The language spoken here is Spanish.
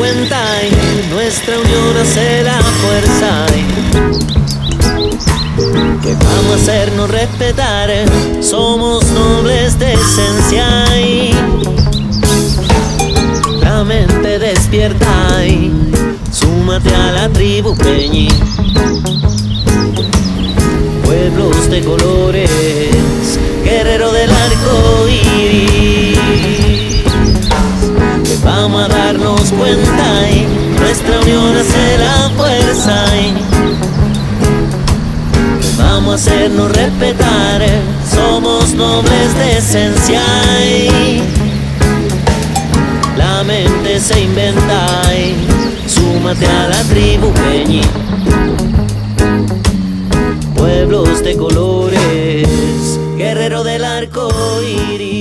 cuenta y nuestra unión hace la fuerza. Que vamos a hacernos respetar, somos nobles de esencia y la mente despierta y súmate a la tribu Peñi. Pueblos de colores, guerrero del arco iris. Que vamos a darnos cuenta y nuestra unión hace la fuerza y vamos a hacernos respetar, somos nobles de esencia y la mente se inventa y súmate a la tribu Peñi. Pueblos de colores, guerrero del arco iris.